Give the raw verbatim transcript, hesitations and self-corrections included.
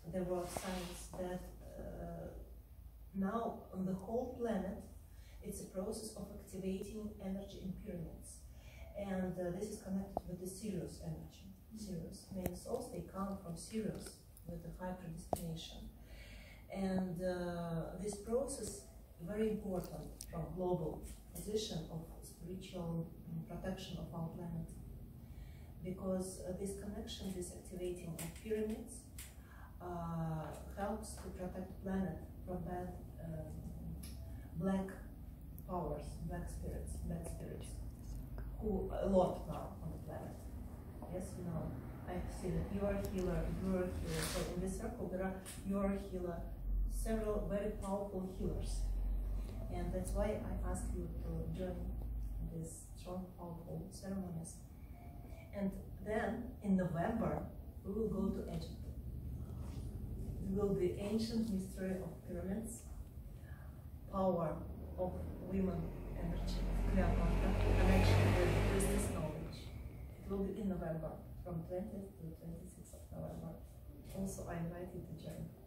the world science, that uh, now on the whole planet, it's a process of activating energy in pyramids. And uh, this is connected with the Sirius energy. Sirius, many souls, they come from Sirius with the high predestination. And uh, this process, very important from global position of spiritual protection of our planet. Because uh, this connection, this activating of pyramids, uh, helps to protect planet from bad um, black powers, black spirits, bad spirits, who a lot now on the planet. Yes, you know, I see that you are a healer, you are a healer. So in this circle there are, you are a healer, several very powerful healers. And that's why I ask you to join these strong, powerful ceremonies. And then in November, we will go to Egypt. It will be ancient mystery of pyramids, power of women energy, Cleopatra, connection with business knowledge. It will be in November, from twentieth to twenty-sixth of November. Also, I invite you to join.